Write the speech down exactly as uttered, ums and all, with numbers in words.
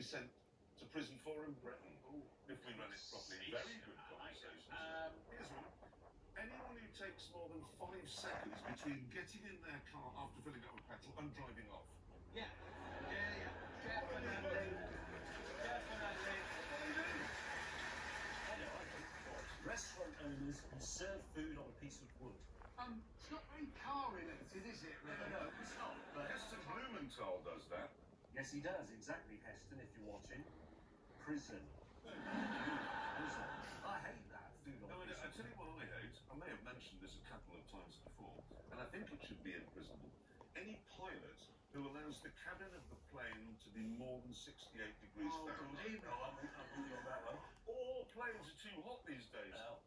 be sent to prison for in Britain, if we run it properly. Very good conversations. Um, here's one. Anyone who takes more than five seconds between getting in their car after filling up with petrol and driving off. Yeah. Yeah, yeah. Definitely. Definitely. What do you do? I know, I know. Restaurant owners who serve food on a piece of wood. Um, it's not very car related, is it? No, no, no, it's not. But Heston Blumenthal does that. yes, he does. Exactly, Heston, if you're watching. Prison. Prison. I hate that. Food on No, a I, piece I of tell wood. you what I hate. I may have mentioned this a couple of times before, and I think it should be imprisonable. Any pilot who allows the cabin of the plane to be more than sixty-eight degrees Oh, Fahrenheit. no, I'm, I'm with you on that one. All planes are too hot these days. Well,